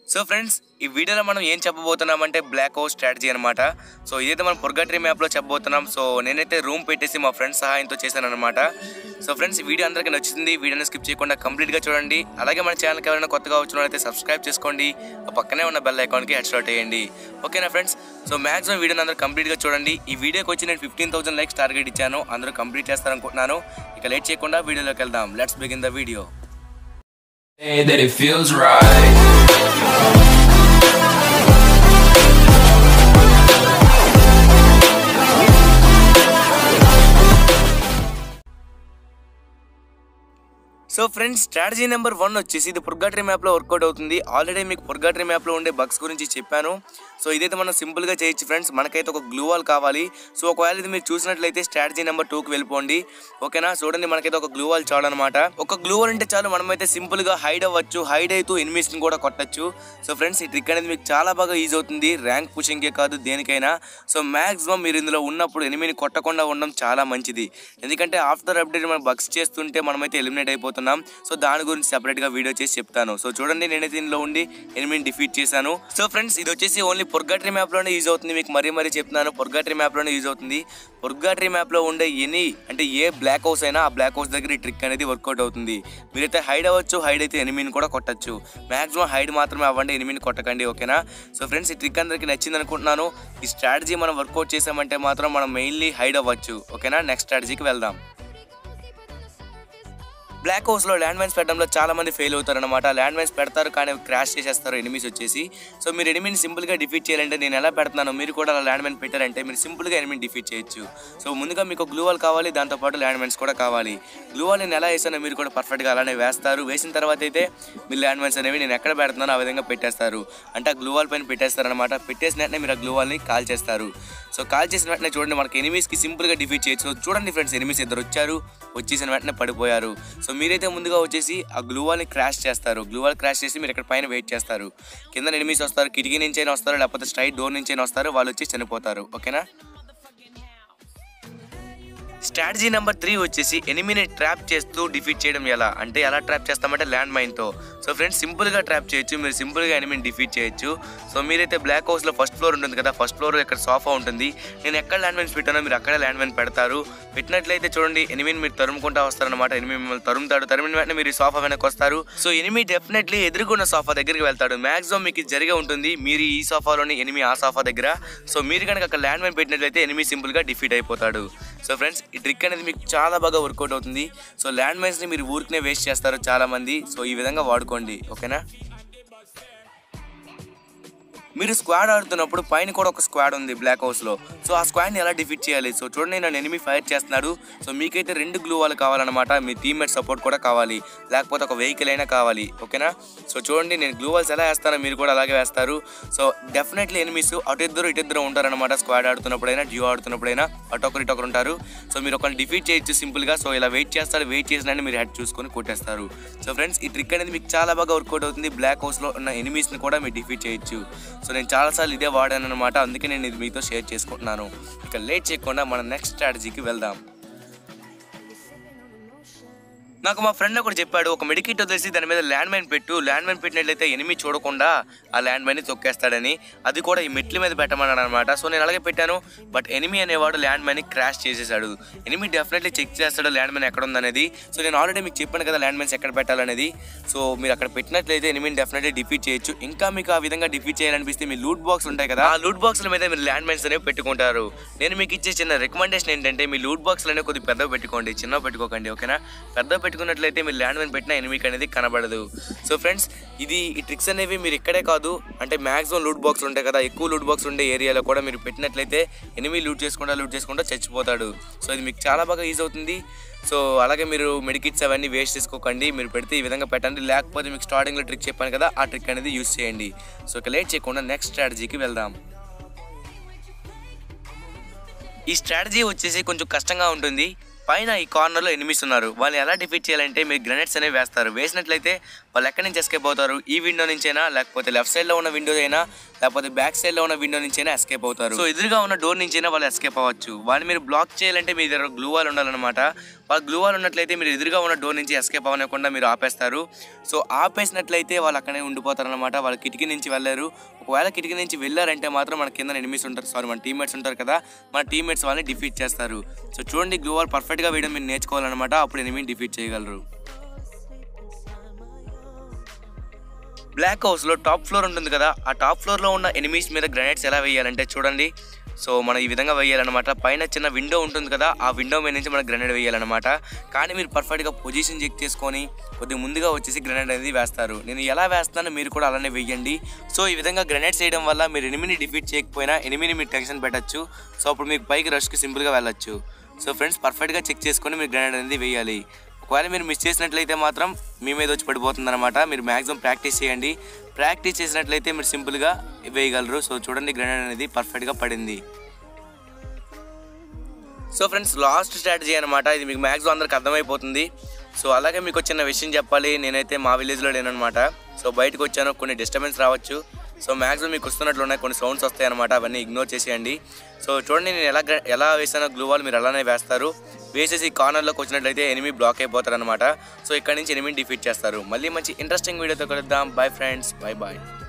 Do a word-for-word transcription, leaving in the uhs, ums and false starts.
So friends ఈ వీడియోలో మనం ఏం చెప్పబోతున్నామంటే బ్లాక్ హౌస్ స్ట్రాటజీ అనమాట. సో ఇదైతే మనం పొర్గటరీ మ్యాప్లో చెప్పబోతున్నాం. సో నేనైతే రూమ్ పెట్టేసి మా ఫ్రెండ్స్ సహాయంతో చేశాను అనమాట. సో ఫ్రెండ్స్ ఈ వీడియో అందరికీ నచ్చింది. వీడియోని స్కిప్ చేయకుండా కంప్లీట్గా చూడండి. అలాగే మన ఛానల్కి ఎవరైనా కొత్తగా వచ్చిన అయితే సబ్స్క్రైబ్ చేసుకోండి. ఆ పక్కనే ఉన్న బెల్ ఐకాన్కి హెడ్ షాట్ వేయండి. ఓకేనా ఫ్రెండ్స్? సో మ్యాక్సిమం వీడియోని అందరూ కంప్లీట్గా చూడండి. ఈ వీడియోకి వచ్చి నేను ఫిఫ్టీన్ థౌసండ్ లైక్స్ టార్గెట్ ఇచ్చాను. అందరూ కంప్లీట్ చేస్తారనుకుంటున్నాను. ఇక లేట్ చేయకుండా వీడియోలోకి వెళ్దాం. Let's begin the video. That it feels right. So friends strategy number one వచ్చేసి ఇది పొర్గటరీ మ్యాప్లో వర్కౌట్ అవుతుంది. ఆల్రెడీ మీకు పొర్గటరీ మ్యాప్లో ఉండే బగ్స్ గురించి చెప్పాను. సో ఇదైతే మనం సింపుల్గా చేయొచ్చు ఫ్రెండ్స్. మనకైతే ఒక గ్లూ వాల్ కావాలి. సో ఒకవేళ ఇది మీరు చూసినట్లయితే స్ట్రాటజీ నెంబర్ టూకి వెళ్ళిపోండి. ఓకేనా? చూడండి, మనకైతే ఒక గ్లూ వాల్ చాలన్నమాట. ఒక గ్లూ వాల్ అంటే చాలు, మనమైతే సింపుల్గా హైడ్ అవ్వచ్చు. హైడ్ అవుతూ ఎనిమీస్ని కూడా కొట్టచ్చు. సో ఫ్రెండ్స్ ఈ ట్రిక్ అనేది మీకు చాలా బాగా ఈజీ అవుతుంది. ర్యాంక్ పుషింగ్కే కాదు, దేనికైనా. సో మ్యాక్సిమం మీరు ఇందులో ఉన్నప్పుడు ఎనిమీని కొట్టకుండా ఉండడం చాలా మంచిది. ఎందుకంటే ఆఫ్టర్ అప్డేట్ మనం బగ్స్ చేస్తుంటే మనమైతే ఎలిమినేట్ అయిపోతున్నాం. సో దాని గురించి సెపరేట్ గా వీడియో చేసి చెప్తాను. సో చూడండి, నేనైతే దీనిలో ఉండి ఎనిమిది డిఫీట్ చేశాను. సో ఫ్రెండ్స్ ఇది వచ్చేసి ఓన్లీ పొర్గటరీ మ్యాప్ లోనే యూజ్ అవుతుంది. మీకు మరీ మరీ చెప్తున్నాను, పొర్గటరీ మ్యాప్ లోనే యూజ్ అవుతుంది. పొర్గటరీ మ్యాప్ లో ఉండే ఎనీ అంటే ఏ బ్లాక్ హౌస్ అయినా ఆ బ్లాక్ హౌస్ దగ్గర ఈ ట్రిక్ అనేది వర్కౌట్ అవుతుంది. మీరైతే హైడ్ అవ్వచ్చు, హైడ్ అయితే ఎనిమిని కూడా కొట్టచ్చు. మాక్సిమం హైడ్ మాత్రమే అవ్వండి, ఎనిమిని కొట్టకండి. ఓకేనా? సో ఫ్రెండ్స్ ఈ ట్రిక్ అందరికి నచ్చింది అనుకుంటున్నాను. ఈ స్ట్రాటజీ మనం వర్కౌట్ చేసామంటే మాత్రం మనం మెయిన్లీ హైడ్ అవ్వచ్చు. ఓకేనా? నెక్స్ట్ స్ట్రాటజీకి వెళ్దాం. బ్లాక్ హౌస్లో ల్యాండ్ మైన్స్ పెట్టడంలో చాలా మంది ఫెయిల్ అవుతారు అనమాట. ల్యాండ్ మైన్స్ పెడతారు కానీ క్రాష్ చేసేస్తారు ఎనిమీస్ వచ్చేసి. సో మీరు ఎనిమిని సింపుల్గా డిఫీట్ చేయాలంటే నేను ఎలా పెడుతున్నాను, మీరు కూడా అలా ల్యాండ్ మైన్ పెట్టారంటే మీరు సింపుల్గా ఎనిమిని డిఫీట్ చేయొచ్చు. సో ముందుగా మీకు గ్లూ వాల్ కావాలి, దాంతోపాటు ల్యాండ్ మైన్స్ కూడా కావాలి. గ్లూ వాల్ నేను ఎలా వేసానో మీరు కూడా పర్ఫెక్ట్గా అలానే వేస్తారు. వేసిన తర్వాత అయితే మీరు ల్యాండ్ మైన్స్ అనేవి నేను ఎక్కడ పెడుతున్నానో ఆ విధంగా పెట్టేస్తారు. అంటే ఆ గ్లూ వాల్ పైన పెట్టేస్తారనమాట. పెట్టేసిన వెంటనే మీరు ఆ గ్లూ వాల్ని కాల్ చేస్తారు. సో కాల్ చేసిన వెంటనే చూడండి, మనకి ఎనిమీస్కి సింపుల్గా డిఫీట్ చేయొచ్చు. సో చూడండి ఫ్రెండ్స్, ఎనిమీస్ ఇద్దరు వచ్చారు, వచ్చేసిన వెంటనే పడిపోయారు. సో మీరైతే ముందుగా వచ్చేసి ఆ గ్లూ వాల్ని క్రాష్ చేస్తారు. గ్లూ వాల్ క్రాష్ చేసి మీరు ఇక్కడ పైన వెయిట్ చేస్తారు. కింద ఎనిమీస్ వస్తారు, కిటికీ నుంచి అయినా వస్తారు, లేకపోతే స్ట్రైట్ డోర్ నుంచి అయినా వస్తారు. వాళ్ళు వచ్చి చనిపోతారు. ఓకేనా? స్ట్రాటజీ నెంబర్ త్రీ వచ్చేసి ఎనిమిని ట్రాప్ చేస్తూ డిఫీట్ చేయడం ఎలా అంటే ఎలా ట్రాప్ చేస్తామంటే ల్యాండ్ మైన్తో. సో ఫ్రెండ్స్ సింపుల్గా ట్రాప్ చేయొచ్చు, మీరు సింపుల్గా ఎనిమిని డిఫీట్ చేయొచ్చు. సో మీరైతే బ్లాక్ హౌస్లో ఫస్ట్ ఫ్లోర్ ఉంటుంది కదా, ఫస్ట్ ఫ్లోర్ ఇక్కడ సోఫా ఉంటుంది. నేను ఎక్కడ ల్యాండ్ మైన్స్ పెట్టానో మీరు అక్కడే ల్యాండ్ మైన్ పెడతారు. పెట్టినట్లయితే చూడండి, ఎనిమిని మీరు తరుముకుంటా వస్తారనమాట. ఎనిమిది మిమ్మల్ని తరుముతాడు. తరిమిన వెంటనే మీరు సోఫా వెనక్కి వస్తారు. సో ఎనిమి డెఫినెట్లీ ఎదురుకున్న సోఫా దగ్గరికి వెళ్తాడు. మ్యాక్సిమం మీకు ఇది జరిగే ఉంటుంది. మీరు ఈ సోఫాలోని, ఎనిమి ఆ సోఫా దగ్గర. సో మీరు కనుక అక్కడ ల్యాండ్ మైన్ పెట్టినట్లయితే ఎనిమి సింపుల్గా డిఫీట్ అయిపోతాడు. సో ఫ్రెండ్స్ ఈ ట్రిక్ అనేది మీకు చాలా బాగా వర్కౌట్ అవుతుంది. సో ల్యాండ్ మైన్స్ని మీరు ఊరికనే వేస్ట్ చేస్తారు చాలా మంది. సో ఈ విధంగా వాడుకోండి. ఓకేనా? మీరు స్క్వాడ్ ఆడుతున్నప్పుడు పైన కూడా ఒక స్క్వాడ్ ఉంది బ్లాక్ హౌస్లో. సో ఆ స్క్వాడ్ని ఎలా డిఫీట్ చేయాలి? సో చూడండి, నన్ను ఎనిమి ఫైర్ చేస్తున్నాడు. సో మీకైతే రెండు గ్లూ వాల్ కావాలన్నమాట. మీ టీమ్మేట్ సపోర్ట్ కూడా కావాలి, లేకపోతే ఒక వెహికల్ అయినా కావాలి. ఓకేనా? సో చూడండి, నేను గ్లూ వాల్స్ ఎలా వేస్తానో మీరు కూడా అలాగే వేస్తారు. సో డెఫినెట్లీ ఎనిమిస్ అటు ఇద్దరు ఇటు ఇద్దరు ఉంటారనమాట. స్క్వాడ్ ఆడుతున్నప్పుడైనా, డ్యూ ఆడుతున్నప్పుడైనా అటొకరు ఇటొకరు ఉంటారు. సో మీరు ఒకరిని డిఫీట్ చేయొచ్చు సింపుల్గా. సో ఇలా వెయిట్ చేస్తారు, వెయిట్ చేసినా మీరు హెడ్ చూసుకొని కొట్టేస్తారు. సో ఫ్రెండ్స్ ఈ ట్రిక్ అనేది మీకు చాలా బాగా వర్కౌట్ అవుతుంది. బ్లాక్ హౌస్లో ఉన్న ఎనిమీస్ని కూడా మీరు డిఫీట్ చేయొచ్చు. సో నేను చాలాసార్లు ఇదే వాడాను అనమాట, అందుకే నేను ఇది మీతో షేర్ చేసుకుంటున్నాను. ఇక లేట్ చేయకుండా మనం నెక్స్ట్ స్ట్రాటజీకి వెళ్దాం. నాకు మా ఫ్రెండ్ ఒకటి చెప్పాడు, ఒక మెడికిట్ వదిలేసి దాని మీద ల్యాండ్ మైన్ పెట్టు, ల్యాండ్ మైన్ పెట్టినట్లయితే ఎనిమి చూడకుండా ఆ ల్యాండ్ మైన్ని తొక్కేస్తాడని. అది కూడా ఈ మెట్ల మీద పెట్టమన్నాడు అనమాట. సో నేను అలాగే పెట్టాను. బట్ ఎనిమి అనేవాడు ల్యాండ్ మైన్ని క్రాష్ చేసేసాడు. ఎనిమి డెఫినెట్లీ చెక్ చేస్తాడు ల్యాండ్ మైన్ ఎక్కడ ఉందనేది. సో నేను ఆల్రెడీ మీకు చెప్పాను కదా ల్యాండ్ మైన్స్ ఎక్కడ పెట్టాలనేది. సో మీరు అక్కడ పెట్టినట్లయితే ఎనిమిని డెఫినెట్లీ డిఫీట్ చేయొచ్చు. ఇంకా మీకు ఆ విధంగా డిఫీట్ చేయాలనిపిస్తే మీ లూట్ బాక్స్ ఉంటాయి కదా, ఆ లూట్ బాక్స్ల మీద మీరు ల్యాండ్ మైన్స్ అనేవి పెట్టుకుంటారు. నేను మీకు ఇచ్చే చిన్న రికమెండేషన్ ఏంటంటే మీ లూట్ బాక్స్లు అనేవి కొద్దిగా పెద్దగా పెట్టుకోండి, చిన్నగా పెట్టుకోకండి. ఓకేనా? పెద్ద పెట్టుకున్నట్లయితే మీరు ల్యాండ్ మైన్ పెట్టినా ఎనిమికి అనేది కనబడదు. సో ఫ్రెండ్స్ ఇది ఈ ట్రిక్స్ అనేవి మీరు ఇక్కడే కాదు, అంటే మ్యాక్సిమం లూట్ బాక్స్ ఉంటాయి కదా, ఎక్కువ లూట్ బాక్స్ ఉండే ఏరియాలో కూడా మీరు పెట్టినట్లయితే ఎనిమి లూట్ చేసుకుంటా లూట్ చేసుకుంటా చచ్చిపోతాడు. సో ఇది మీకు చాలా బాగా యూజ్ అవుతుంది. సో అలాగే మీరు మెడికిట్స్ అవన్నీ వేస్ట్ చేసుకోకండి. మీరు పెడితే ఈ విధంగా పెట్టండి. లేకపోతే మీకు స్టార్టింగ్లో ట్రిక్ చెప్పాను కదా, ఆ ట్రిక్ అనేది యూజ్ చేయండి. సో ఇక లేట్ చేయకుండా నెక్స్ట్ స్ట్రాటజీకి వెళ్దాం. ఈ స్ట్రాటజీ వచ్చేసి కొంచెం కష్టంగా ఉంటుంది. పైన ఈ కార్నర్లో ఎనిమిస్ ఉన్నారు. వాళ్ళని ఎలా డిఫీట్ చేయాలంటే మీరు గ్రెనేడ్స్ అనేవి వేస్తారు. వేసినట్లయితే వాళ్ళు ఎక్కడి నుంచి ఎస్కేప్ అవుతారు? ఈ విండో నుంచైనా, లేకపోతే లెఫ్ట్ సైడ్లో ఉన్న విండో అయినా, లేకపోతే బ్యాక్ సైడ్లో ఉన్న విండో నుంచైనా ఎస్కేప్ అవుతారు. సో ఎదురుగా ఉన్న డోర్ నుంచైనా వాళ్ళు ఎస్కేప్ అవ్వచ్చు. వాళ్ళని మీరు బ్లాక్ చేయాలంటే మీ దగ్గర గ్లూ వాల్ ఉండాలన్నమాట. వాళ్ళు గ్లూ వాల్ ఉన్నట్లయితే మీరు ఎదురుగా ఉన్న డోర్ నుంచి ఎస్కేప్ అవ్వకుండా మీరు ఆపేస్తారు. సో ఆపేసినట్లయితే వాళ్ళు అక్కడే ఉండిపోతారు అనమాట. వాళ్ళు కిటికీ నుంచి వెళ్ళారు. ఒకవేళ కిటికీ నుంచి వెళ్ళారంటే మాత్రం మన కింద ఎనిమిస్ ఉంటారు, సారీ మన టీమ్మేట్స్ ఉంటారు కదా, మన టీమ్మేట్స్ వాళ్ళని డిఫీట్ చేస్తారు. సో చూడండి, గ్లూ వాల్ పర్ఫెక్ట్గా వేయడం మీరు నేర్చుకోవాలన్నమాట. అప్పుడు ఎనిమిని డిఫీట్ చేయగలరు. బ్లాక్ హౌస్లో టాప్ ఫ్లోర్ ఉంటుంది కదా, ఆ టాప్ ఫ్లోర్లో ఉన్న ఎనిమీస్ మీద గ్రెనేడ్స్ ఎలా వేయాలంటే చూడండి. సో మనం ఈ విధంగా వేయాలన్నమాట. పైన చిన్న విండో ఉంటుంది కదా, ఆ విండో మీద నుంచి మనం గ్రెనేడ్ వేయాలన్నమాట. కానీ మీరు పర్ఫెక్ట్గా పొజిషన్ చెక్ చేసుకొని కొద్దిగా ముందుగా వచ్చేసి గ్రెనేడ్ అనేది వేస్తారు. నేను ఎలా వేస్తానో మీరు కూడా అలానే వేయండి. సో ఈ విధంగా గ్రెనేడ్స్ వేయడం వల్ల మీరు ఎనిమిని డిఫీట్ చేయకపోయినా ఎనిమిని మీరు టెన్షన్ పెట్టచ్చు. సో అప్పుడు మీకు పైకి రష్కి సింపుల్గా వెళ్ళొచ్చు. సో ఫ్రెండ్స్, పర్ఫెక్ట్గా చెక్ చేసుకొని మీరు గ్రెనేడ్ అనేది వేయాలి. ఒకవేళ మీరు మిస్ చేసినట్లయితే మాత్రం మీ మీద వచ్చి పడిపోతుంది అనమాట. మీరు మ్యాక్సిమం ప్రాక్టీస్ చేయండి. ప్రాక్టీస్ చేసినట్లయితే మీరు సింపుల్గా వేయగలరు. సో చూడండి, గ్రెనేడ్ అనేది పర్ఫెక్ట్గా పడింది. సో ఫ్రెండ్స్, లాస్ట్ స్ట్రాటజీ అనమాట. ఇది మీకు మ్యాక్సిమం అందరికి అర్థమైపోతుంది. సో అలాగే మీకు చిన్న విషయం చెప్పాలి. నేనైతే మా విలేజ్లో లేనమాట. సో బయటకు వచ్చాను, కొన్ని డిస్టర్బెన్స్ రావచ్చు. సో మ్యాక్సిమం మీకు వస్తున్నట్లు ఉన్నాయి, కొన్ని సౌండ్స్ వస్తాయి అనమాట. అవన్నీ ఇగ్నోర్ చేసేయండి. సో చూడండి, నేను ఎలా ఎలా వేసానో గ్లూ వాల్ మీరు అలానే వేస్తారు. వేసేసి కార్నర్లోకి వచ్చినట్లయితే ఎనిమి బ్లాక్ అయిపోతారు అనమాట. సో ఇక్కడ నుంచి ఎనిమిని డిఫీట్ చేస్తారు. మళ్ళీ మంచి ఇంట్రెస్టింగ్ వీడియోతో కలుద్దాం. Bye friends, bye bye.